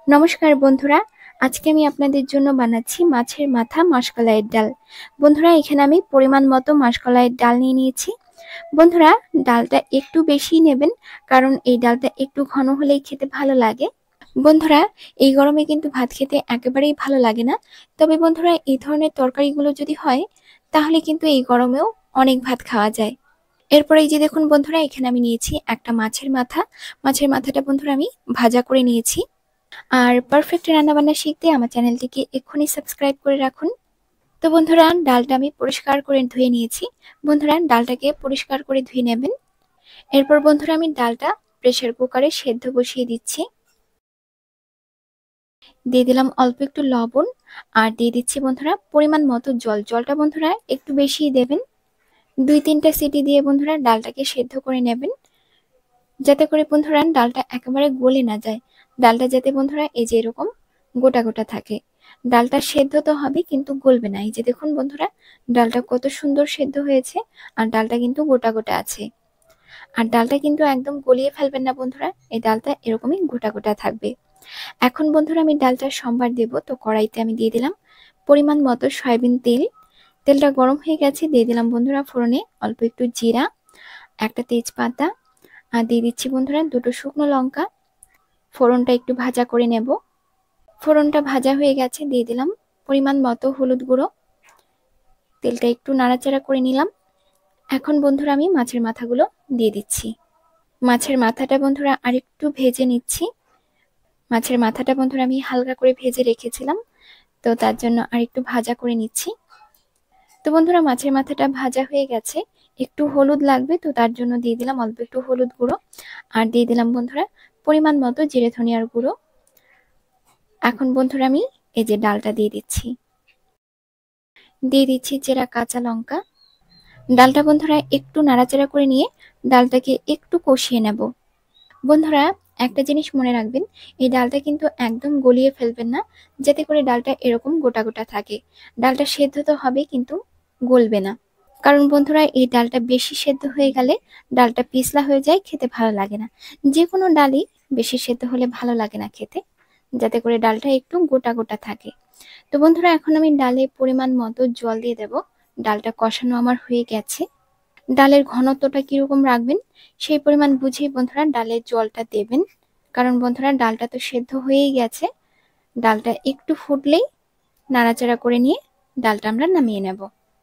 নমস্কার বন্ধুরা, আজকে আমি আপনাদের জন্য বানাচ্ছি মাছের মাথা মাসকলাইয়ের ডাল। বন্ধুরা, এখানে আমি পরিমাণ মতো মাসকলাইয়ের ডাল নিয়ে নিয়েছি। বন্ধুরা, ডালটা একটু বেশি নেবেন, কারণ এই ডালটা একটু ঘন হলেই খেতে ভালো লাগে। বন্ধুরা, এই গরমে কিন্তু ভাত খেতে একেবারেই ভালো লাগে না। তবে বন্ধুরা, এই ধরনের তরকারিগুলো যদি হয়, তাহলে কিন্তু এই গরমেও অনেক ভাত খাওয়া যায়। এরপরে এই যে দেখুন বন্ধুরা, এখানে আমি নিয়েছি একটা মাছের মাথা। মাছের মাথাটা বন্ধুরা আমি ভাজা করে নিয়েছি। আর পারফেক্ট রান্নাবান্না শিখতে আমার চ্যানেলটিকে এক্ষুনি সাবস্ক্রাইব করে রাখুন। তো বন্ধুরা, ডালটা আমি পরিষ্কার করে ধুয়ে নিয়েছি। বন্ধুরা, ডালটাকে পরিষ্কার করে ধুয়ে নেবেন। এরপর বন্ধুরা, আমি ডালটা প্রেসার কুকারে সেদ্ধ বসিয়ে দিচ্ছি। দিয়ে দিলাম অল্প একটু লবণ, আর দিয়ে দিচ্ছি বন্ধুরা পরিমাণ মতো জল। জলটা বন্ধুরা একটু বেশিই দেবেন। 2-3টা সিটি দিয়ে বন্ধুরা ডালটাকে সেদ্ধ করে নেবেন, যাতে করে বন্ধুরা ডালটা একেবারে গলে না যায়। ডালটা যাতে বন্ধুরা এই যে এরকম গোটা গোটা থাকে। ডালটা সেদ্ধ তো হবে কিন্তু গলবে না। এই যে দেখুন বন্ধুরা, ডালটা কত সুন্দর সেদ্ধ হয়েছে, আর ডালটা কিন্তু গোটা গোটা আছে। আর ডালটা কিন্তু একদম গলিয়ে ফেলবেন না বন্ধুরা, এই ডালটা এরকমই গোটা গোটা থাকবে। এখন বন্ধুরা আমি ডালটা সম্বার দেব। তো কড়াইতে আমি দিয়ে দিলাম পরিমাণ মতো সয়াবিন তেল। তেলটা গরম হয়ে গেছে, দিয়ে দিলাম বন্ধুরা ফোড়নে অল্প একটু জিরা, একটা তেজপাতা, আর দিয়ে দিচ্ছি বন্ধুরা 2টো শুকনো লঙ্কা। ফোড়নটা একটু ভাজা করে নেব। ফোড়নটা ভাজা হয়ে গেছে, দিয়ে দিলাম পরিমাণ মতো হলুদ গুঁড়ো। তেলটা একটু নাড়াচাড়া করে নিলাম। এখন বন্ধুরা আমি মাছের মাথাগুলো দিয়ে দিচ্ছি। মাছের মাথাটা বন্ধুরা আরেকটু ভেজে নিচ্ছি। মাছের মাথাটা বন্ধুরা আমি হালকা করে ভেজে রেখেছিলাম, তো তার জন্য আরেকটু ভাজা করে নিচ্ছি। তো বন্ধুরা, মাছের মাথাটা ভাজা হয়ে গেছে। একটু হলুদ লাগবে, তো তার জন্য দিয়ে দিলাম অল্প একটু হলুদ গুঁড়ো, আর দিয়ে দিলাম বন্ধুরা পরিমাণ মতো জিরে ধনিয়ার গুঁড়ো। এখন বন্ধুরা আমি এই যে ডালটা দিয়ে দিচ্ছি। দিয়ে দিচ্ছি চেরা কাঁচা লঙ্কা। ডালটা বন্ধুরা একটু নাড়াচাড়া করে নিয়ে ডালটাকে একটু কষিয়ে নেব। বন্ধুরা, একটা জিনিস মনে রাখবেন, এই ডালটা কিন্তু একদম গলিয়ে ফেলবেন না, যাতে করে ডালটা এরকম গোটা গোটা থাকে। ডালটা সেদ্ধ তো হবে কিন্তু গলবে না, কারণ বন্ধুরা এই ডালটা বেশি সেদ্ধ হয়ে গেলে ডালটা পিছলা হয়ে যায়, খেতে ভালো লাগে না। যে কোনো ডালই বেশি সেদ্ধ হলে ভালো লাগে না খেতে, যাতে করে ডালটা একটু গোটা গোটা থাকে। তো বন্ধুরা, এখন আমি ডালে পরিমাণ মতো জল দিয়ে দেব। ডালটা কষানো আমার হয়ে গেছে। ডালের ঘনত্বটা কিরকম রাখবেন, সেই পরিমাণ বুঝেই বন্ধুরা ডালের জলটা দেবেন, কারণ বন্ধুরা ডালটা তো সেদ্ধ হয়েই গেছে। ডালটা একটু ফুটলেই নাড়াচাড়া করে নিয়ে ডালটা আমরা নামিয়ে নেব।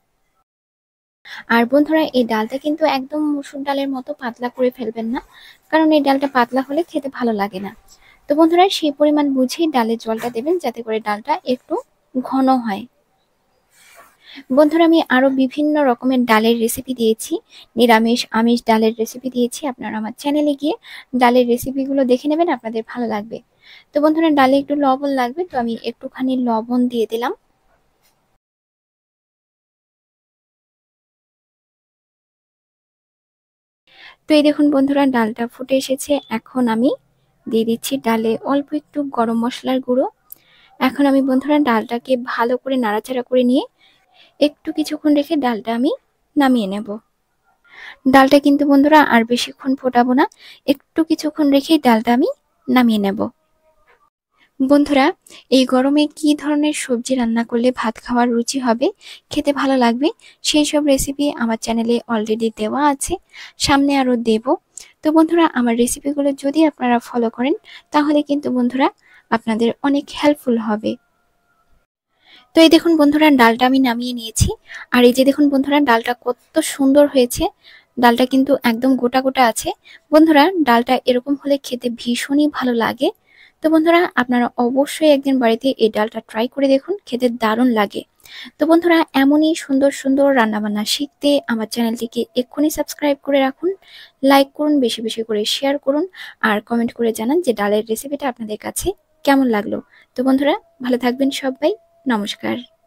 আর বন্ধুরা, এই ডালটা কিন্তু একদম মসুর ডালের মতো পাতলা করে ফেলবেন না, কারণ এই ডালটা পাতলা হলে খেতে ভালো লাগে না। তো বন্ধুরা, সেই পরিমাণ বুঝেই ডালের জলটা দেবেন, যাতে করে ডালটা একটু ঘন হয়। বন্ধুরা, আমি আরো বিভিন্ন রকমের ডালের রেসিপি দিয়েছি, নিরামিষ আমিষ ডালের রেসিপি দিয়েছি। আপনারা আমার চ্যানেলে গিয়ে ডালের রেসিপিগুলো দেখে নেবেন, আপনাদের ভালো লাগবে। তো বন্ধুরা, ডালে একটু লবণ লাগবে, তো আমি একটুখানি লবণ দিয়ে দিলাম। তো এই দেখুন বন্ধুরা, ডালটা ফুটে এসেছে। এখন আমি দিয়ে দিচ্ছি ডালে অল্প একটু গরম মশলার গুঁড়ো। এখন আমি বন্ধুরা ডালটাকে ভালো করে নাড়াচাড়া করে নিয়ে একটু কিছুক্ষণ রেখে ডালটা আমি নামিয়ে নেব। ডালটা কিন্তু বন্ধুরা আর বেশিক্ষণ ফোটাবো না, একটু কিছুক্ষণ রেখেই ডালটা আমি নামিয়ে নেব। বন্ধুরা, এই গরমে কি ধরনের সবজি রান্না করলে ভাত খাওয়ার রুচি হবে, খেতে ভালো লাগবে, সেই সব রেসিপি আমার চ্যানেলে অলরেডি দেওয়া আছে, সামনে আরো দেব। তো বন্ধুরা, আমার রেসিপিগুলো যদি আপনারা ফলো করেন, তাহলে কিন্তু বন্ধুরা আপনাদের অনেক হেল্পফুল হবে। তো এই দেখুন বন্ধুরা, ডালটা আমি নামিয়ে নিয়েছি। আর এই যে দেখুন বন্ধুরা, ডালটা কত সুন্দর হয়েছে। ডালটা কিন্তু একদম গোটা গোটা আছে। বন্ধুরা, ডালটা এরকম হলে খেতে ভীষণই ভালো লাগে। তো বন্ধুরা, আপনারা অবশ্যই একদিন বাড়িতে এই ডালটা ট্রাই করে দেখুন, খেতে দারুণ লাগে। তো বন্ধুরা, এমনই সুন্দর সুন্দর রান্নাবান্না শিখতে আমার চ্যানেলটিকে এক্ষুনি সাবস্ক্রাইব করে রাখুন, লাইক করুন, বেশি বেশি করে শেয়ার করুন, আর কমেন্ট করে জানান যে ডালের রেসিপিটা আপনাদের কাছে কেমন লাগলো। তো বন্ধুরা, ভালো থাকবেন সবাই। নমস্কার।